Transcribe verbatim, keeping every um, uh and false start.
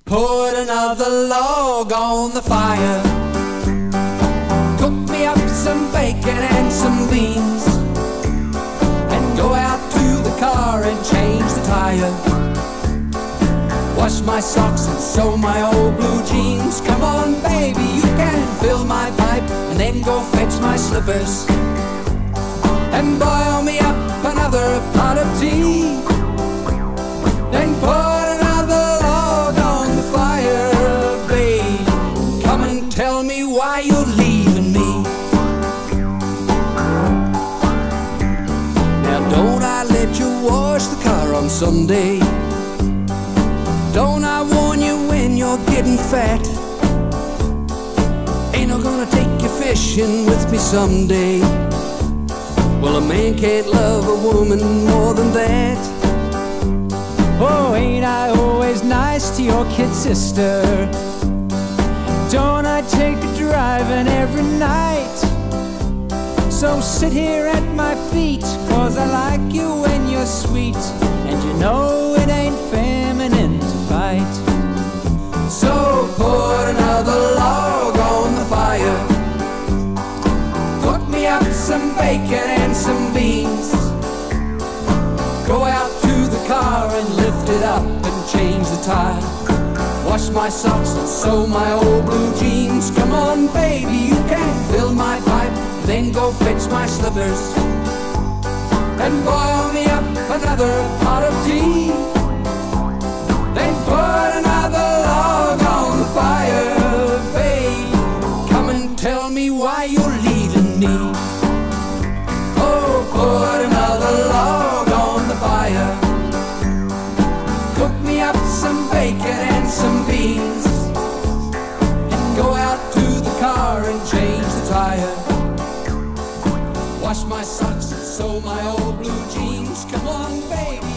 Put another log on the fire. Cook me up some bacon and some beans, and go out to the car and change the tire. Wash my socks and sew my old blue jeans. Come on baby, you can fill my pipe, and then go fetch my slippers and boil me up another pot of tea. Then put another log on the fire, babe. Come and tell me why you're leaving me. Now don't I let you wash the car on Sunday? Don't I warn you when you're getting fat? Ain't I gonna take you fishing with me someday? Well, a man can't love a woman more than that. Oh, ain't I always nice to your kid sister? Don't I take you driving every night? So sit here at my feet, 'cause I like you when you're sweet, and you know it ain't feminine to fight. So put another log on the fire. Cook me up some bacon and some beans. Go out to the car and lift it up and change the tire. Wash my socks and sew my old blue jeans. Come on baby, you can fill my pipe, then go fetch my slippers and boil me up another pot of tea. Then put another log on the fire, babe. Come and tell me why you're leaving me. Oh, put another log on the fire. Cook me up some bacon and some beans, and go out to the car and change the tire. Wash my socks and sew my old blue jeans. Come on baby,